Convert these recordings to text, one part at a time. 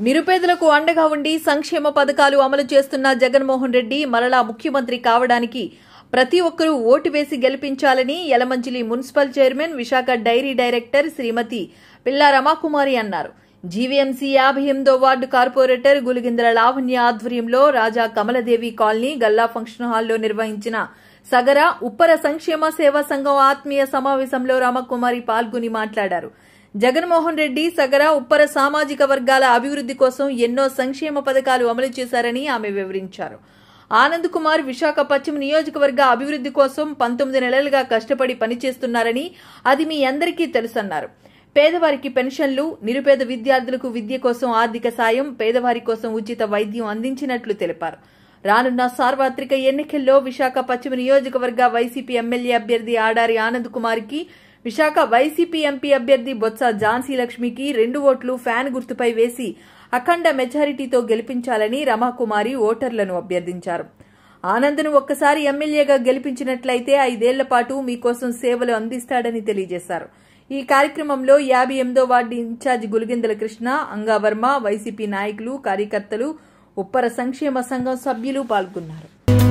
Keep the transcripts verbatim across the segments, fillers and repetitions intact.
నిరుపేదలకు అండగా ఉండి సంక్షేమ పథకాలు అమలు చేస్తున్న జగన్మోహన్ రెడ్డి మరలా ముఖ్యమంత్రి కావడానికి ప్రతి ఒక్కరూ ఓటు వేసి గెలిపించాలని Yelamanchili municipal chairman Visakha dairy director Srimati Pilla Ramakumari అన్నారు. జీవీఎంసీ యాభై ఎనిమిదో వార్డు కార్పొరేటర్ గులిగింద్ర లావణ్య ఆధ్వర్యంలో రాజా కమలదేవి కాలనీ గల్లా ఫంక్షన్ హాల్లో నిర్వహించిన సగర ఉప్పర సంక్షేమ సేవా సంఘం ఆత్మీయ సమావేశంలో రమాకుమారి పాల్గొని మాట్లాడారు. జగన్మోహన్ రెడ్డి సగర ఉప్పర సామాజిక వర్గాల అభివృద్ది కోసం ఎన్నో సంక్షేమ పథకాలు అమలు చేశారని ఆమె వివరించారు. ఆనంద్ కుమార్ విశాఖ పశ్చిమ నియోజకవర్గ అభివృద్ది కోసం పంతొమ్మిది నెలలుగా కష్టపడి పనిచేస్తున్నారని అది మీ అందరికీ తెలుసన్నారు. పేదవారికి పెన్షన్లు, నిరుపేద విద్యార్థులకు విద్య కోసం ఆర్థిక సాయం, పేదవారి కోసం ఉచిత వైద్యం అందించినట్లు తెలిపారు. రానున్న సార్వత్రిక ఎన్నికల్లో విశాఖ పశ్చిమ నియోజకవర్గ వైసీపీ ఎమ్మెల్యే అభ్యర్థి ఆడారి ఆనంద్ కుమార్ కి, విశాఖ వైసీపీ ఎంపీ అభ్యర్థి బొత్స ఝాన్సీ లక్ష్మికి రెండు ఓట్లు ఫ్యాన్ గుర్తుపై వేసి అఖండ మెజారిటీతో గెలిపించాలని రమాకుమారి ఓటర్లను అభ్యర్థించారు. ఆనంద్ను ఒక్కసారి ఎమ్మెల్యేగా గెలిపించినట్లయితే ఐదేళ్ల పాటు మీకోసం సేవలు అందిస్తాడని తెలియజేశారు. ఈ కార్యక్రమంలో యాభై ఎనిమిదో ward incharge Guligindala Krishna, Angavarma, YCP నాయకులు, కార్యకర్తలు, ఉప్పర సంక్షేమ సంఘం సభ్యులు పాల్గొన్నారు.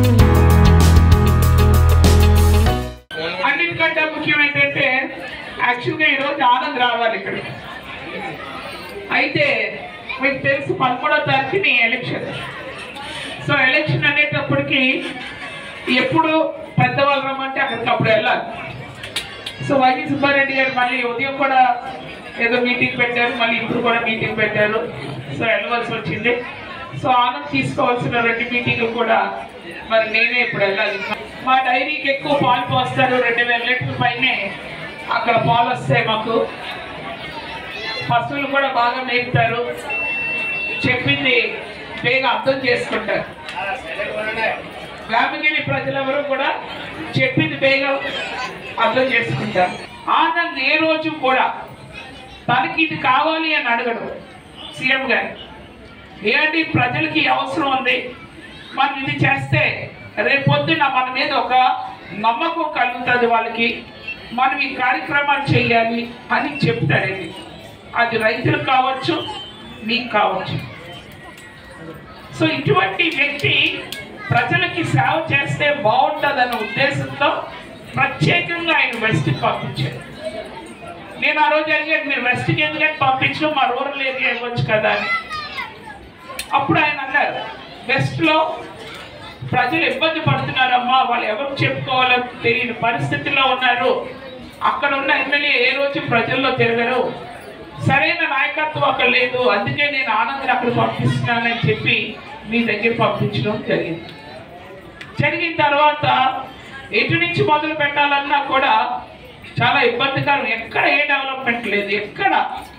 అన్నిటికంటే ముఖ్యం ఏంటంటే యాక్చువల్గా ఈరోజు ఆనంద్ రావాలి ఇక్కడ. అయితే మీకు తెలుసు పదమూడో తారీఖుని ఎలక్షన్. సో ఎలక్షన్ అనేటప్పటికి ఎప్పుడు పెద్దవాళ్ళు రమ్మంటే అక్కడికప్పుడు వెళ్ళాలి. సో వైవి సుబ్బారెడ్డి గారు మళ్ళీ ఉదయం కూడా ఏదో మీటింగ్ పెట్టారు, మళ్ళీ ఇప్పుడు కూడా మీటింగ్ పెట్టారు. సో వెళ్ళవలసి వచ్చింది. సో ఆనంద్ తీసుకోవాల్సిన రెండు మీటింగ్లు కూడా మరి నేనే ఇప్పుడు వెళ్ళాలి. మా డైరీకి ఎక్కువ పాలు పోస్తారు, రెండు వేల లీటర్ల పైనే అక్కడ పాలు వస్తాయి మాకు. పశువులు కూడా బాగా మేపుతారు, చెప్పింది బేగా అర్థం చేసుకుంటారు. గ్రామగిరి ప్రజలెవరూ కూడా చెప్పింది బేగా అర్థం చేసుకుంటారు. ఆనంద్ ఏ రోజు కూడా తనకి ఇది కావాలి అని అడగడు. సీఎం గారు ఏంటి ప్రజలకి అవసరం ఉంది, మనం ఇది చేస్తే రేపొద్దున మన మీద ఒక నమ్మకం కలుగుతుంది, వాళ్ళకి మనం ఈ కార్యక్రమాలు చేయాలి అని చెప్తారండి. అది రైతులకు కావచ్చు, మీకు కావచ్చు. సో ఇటువంటి వ్యక్తి ప్రజలకి సేవ చేస్తే బాగుంటుందన్న ఉద్దేశంతో ప్రత్యేకంగా ఆయన వెస్ట్కి పంపించారు. నేను ఆ రోజు అడిగాను, మీరు వెస్ట్కి ఎందుకంటే పంపించడం, మా రూరల్ ఏరియా ఇవ్వచ్చు కదా అని. అప్పుడు ఆయన అన్నారు, వెస్ట్లో ప్రజలు ఇబ్బంది పడుతున్నారమ్మా, వాళ్ళు ఎవరు చెప్పుకోవాలో తెలియని పరిస్థితుల్లో ఉన్నారు. అక్కడ ఉన్న ఎమ్మెల్యే ఏ రోజు ప్రజల్లో తిరగరు, సరైన నాయకత్వం అక్కడ లేదు, అందుకే నేను ఆనంద్ అక్కడ పంపిస్తున్నానని చెప్పి మీ దగ్గర పంపించడం జరిగింది. జరిగిన తర్వాత ఎటు నుంచి మొదలు పెట్టాలన్నా కూడా చాలా ఇబ్బందికరం. ఎక్కడ ఏ డెవలప్మెంట్ లేదు, ఎక్కడ.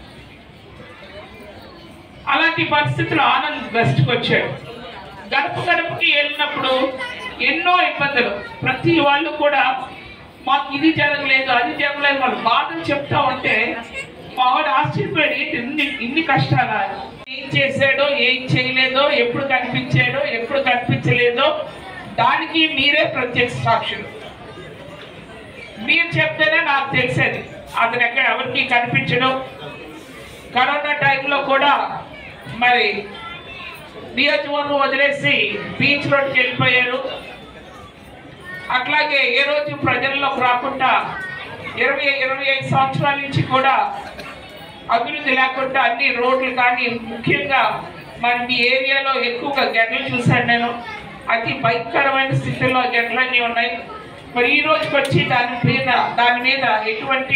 అలాంటి పరిస్థితులు ఆనంద్ వెస్ట్కి వచ్చాడు. గడప గడపకి వెళ్ళినప్పుడు ఎన్నో ఇబ్బందులు. ప్రతి వాళ్ళు కూడా మాకు ఇది జరగలేదు, అది జరగలేదు, వాళ్ళు బాధలు చెప్తా ఉంటే మా వాడు ఆశ్చర్యపోయాడు, ఏంటి ఇన్ని ఇన్ని కష్టాలా, ఏం చేశాడో ఏం చేయలేదో, ఎప్పుడు కనిపించాడో ఎప్పుడు కనిపించలేదో దానికి మీరే ప్రత్యక్ష సాక్షులు. మీరు చెప్తేనే నాకు తెలిసేది. అతను ఎక్కడ ఎవరికి కనిపించడం. కరోనా టైంలో కూడా మరి నియోజకవర్గం వదిలేసి బీచ్ రోడ్కి వెళ్ళిపోయారు. అట్లాగే ఏ రోజు ప్రజల్లోకి రాకుండా ఇరవై ఇరవై ఐదు సంవత్సరాల నుంచి కూడా అభివృద్ధి లేకుండా అన్ని రోడ్లు కానీ, ముఖ్యంగా మరి మీ ఏరియాలో ఎక్కువగా గెడ్లు చూశాను నేను. అతి భయంకరమైన స్థితిలో గెడ్లన్నీ ఉన్నాయి. మరి ఈ రోజుకి వచ్చి దాని మీద దాని మీద ఎటువంటి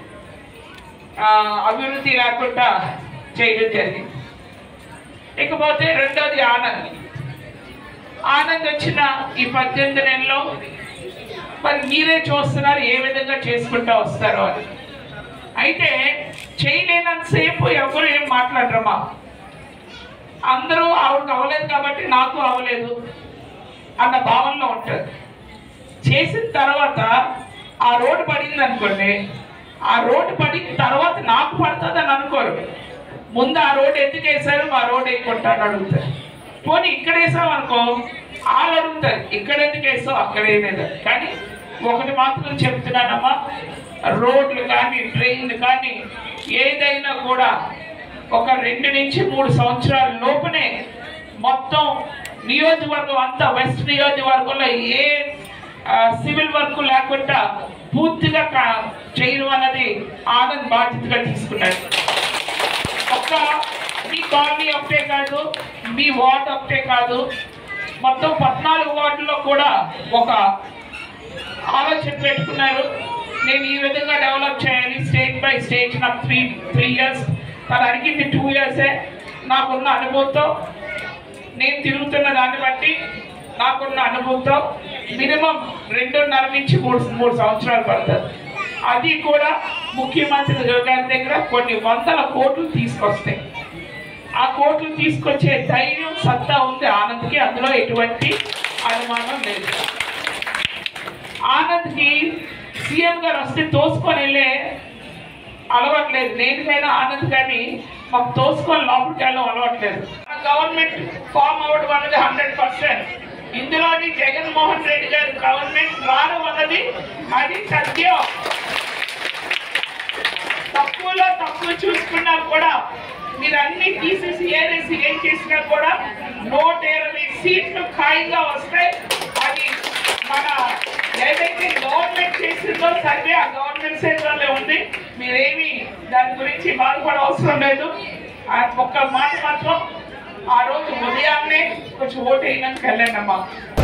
అభివృద్ధి లేకుండా చేయడం జరిగింది. ఇకపోతే రెండోది ఆనంద్. ఆనంద్ వచ్చిన ఈ పద్దెనిమిది నెలల్లో మరి మీరే చూస్తున్నారు ఏ విధంగా చేసుకుంటూ వస్తారో అని. అయితే చేయలేనంతసేపు ఎవరు ఏం మాట్లాడరమ్మా. అందరూ ఆవిడకి అవ్వలేదు కాబట్టి నాకు అవ్వలేదు అన్న భావనలో ఉంటారు. చేసిన తర్వాత ఆ రోడ్డు పడింది అనుకోండి, ఆ రోడ్డు పడిన తర్వాత నాకు పడుతుంది అని అనుకోరు. ముందు ఆ రోడ్డు ఎందుకు వేసారు, మా రోడ్డు వేయకుంటాను అడుగుతారు. పోనీ ఇక్కడ వేసాం అనుకో, వాళ్ళు అడుగుతారు ఇక్కడ ఎందుకు వేసావు, అక్కడ వేయలేదు. కానీ ఒకటి మాత్రం చెప్తున్నానమ్మా, రోడ్లు కానీ ట్రైన్లు కానీ ఏదైనా కూడా ఒక రెండు నుంచి మూడు సంవత్సరాల లోపునే మొత్తం నియోజకవర్గం అంతా వెస్ట్ నియోజకవర్గంలో ఏ సివిల్ వర్క్ లేకుండా పూర్తిగా చేయడం అన్నది ఆనంద్ బాధ్యతగా తీసుకున్నాడు. ఒక్క మీ కాలనీ ఒకటే కాదు, మీ వార్డు ఒకటే కాదు, మొత్తం పద్నాలుగు వార్డుల్లో కూడా ఒక ఆలోచన పెట్టుకున్నారు. నేను ఈ విధంగా డెవలప్ చేయాలి స్టేట్ బై స్టేట్. నాకు త్రీ త్రీ ఇయర్స్ తను అడిగింది టూ ఇయర్సే. నాకున్న అనుభవంతో నేను తిరుగుతున్న దాన్ని బట్టి నాకున్న అనుభవంతో మినిమం రెండున్నర నుంచి మూడు మూడు సంవత్సరాలు పడుతుంది. అది కూడా ముఖ్యమంత్రి గారి దగ్గర కొన్ని వందల కోట్లు తీసుకొస్తాయి. ఆ కోట్లు తీసుకొచ్చే ధైర్యం సత్తా ఉంది ఆనంద్కి, అందులో ఎటువంటి అనుమానం లేదు. ఆనంద్కి సీఎం గారు వస్తే తోసుకొని వెళ్ళే అలవాట్లేదు. నేనుకైనా ఆనంద్ కానీ మాకు తోసుకొని లోపలికి వెళ్ళడం అలవాట్లేదు. గవర్నమెంట్ ఫామ్ అవ్వడం అన్నది హండ్రెడ్ పర్సెంట్. ఇందులోని జగన్మోహన్ రెడ్డి గారి గవర్నమెంట్ రావడం అన్నది అది సత్యం. తక్కువలో తక్కువ చూసుకున్నా కూడా మీరు అన్ని తీసేసి ఏదేసి ఏం చేసినా కూడా నూట ఇరవై సీట్లు ఖాయంగా వస్తాయి. అది మన ఏదైతే గవర్నమెంట్ చేసిందో సర్వే ఆ గవర్నమెంట్ చేతిలోనే ఉంది. మీరేమి దాని గురించి బాధపడ అవసరం లేదు. ఒక్క మాట మాత్రం, ఆ రోజు ఉదయాన్నే కొంచెం ఓటు అయినాక వెళ్ళండి అమ్మా.